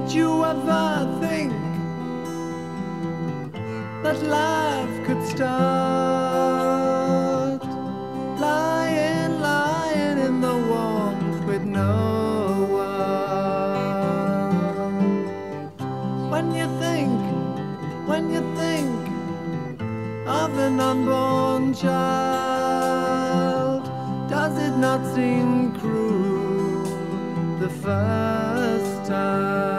Did you ever think that life could start? Lying, lying in the warmth with no one. When you think of an unborn child, does it not seem cruel the first time?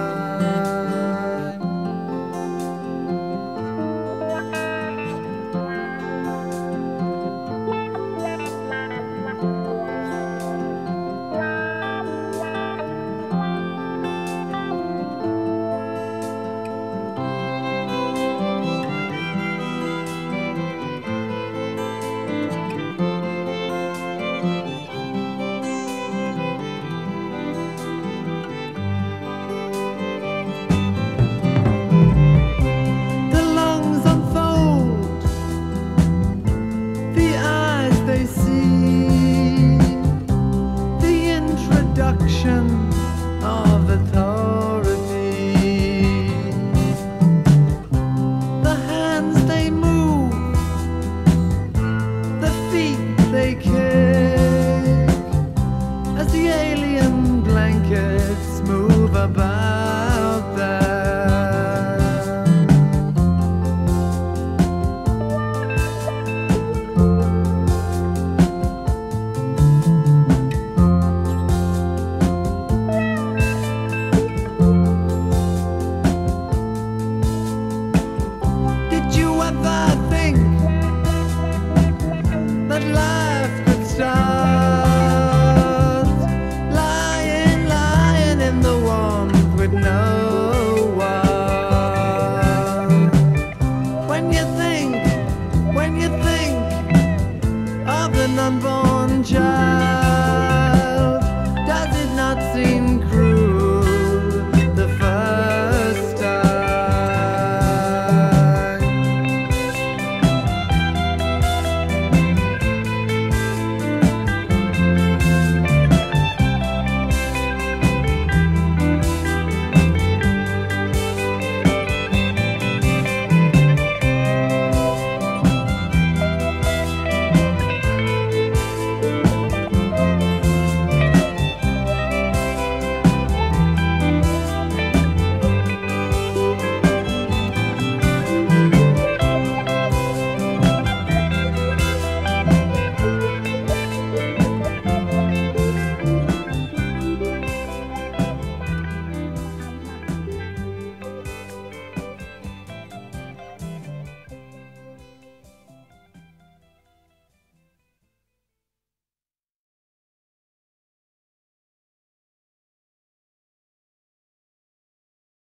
Of authority, the hands they move, the feet they kick, as the alien blankets move about.